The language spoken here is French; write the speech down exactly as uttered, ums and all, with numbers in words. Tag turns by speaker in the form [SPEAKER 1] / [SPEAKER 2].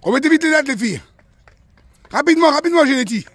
[SPEAKER 1] Remettez vite les dates, les filles. Rapidement, rapidement, j'ai les dit.